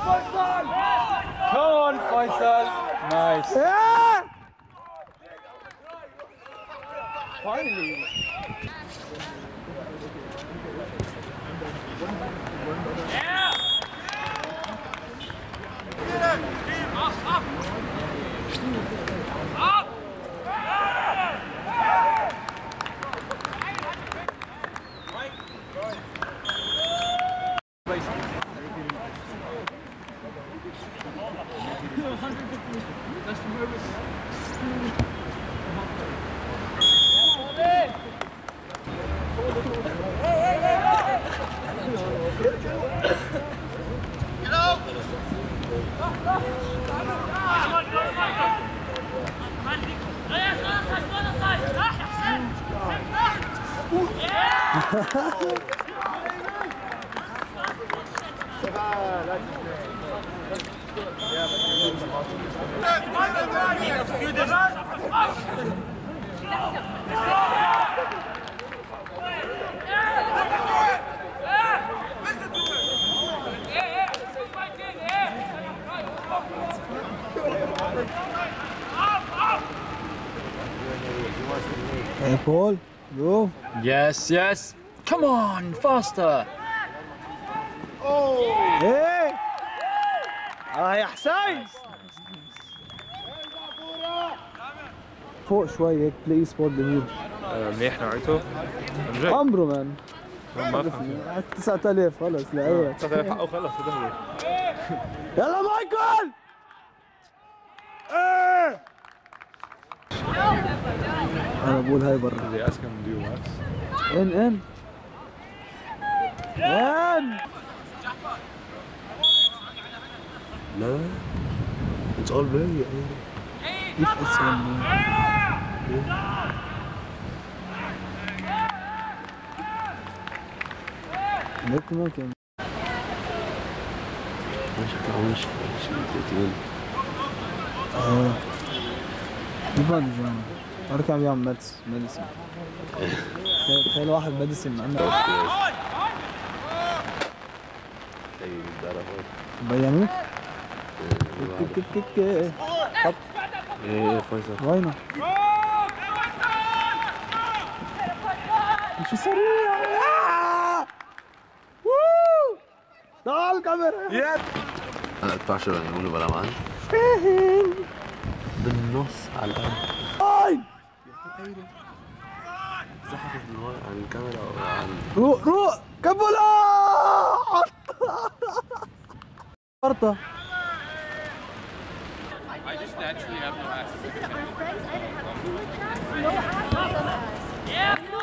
Come on, Faisal. Nice. Yeah! Finally. Hey Paul, go. Yes, yes. Come on, faster. Hey! يا حسين! فوق شوي هيك تلاقيه سبوت جميل. منيح نوعيته؟ عمره مان. ما بفهم. 9000 خلص لا 9000 حقه خلص هدول. يلا مايكل! ايه! انا بقول هاي برا. زي اسكن ديو ماكس. ان لا it's all very كيف اسم ليك ممكن شكله مش دقيقتين. يبان جوان أركب عم يعمل ميديسن تخيل واحد ميديسن معنا بيانو كيك كيك كيك خط ايه فيصل وينه؟ شو سريع تعال الكاميرا يا انا اتبع شو يقولوا بلا مان بالنص على الارض هاي زحفت من ورا عن الكاميرا وعن روق كبولا فرطة I just naturally have no access. My friends, I didn't have food. No access. Yeah.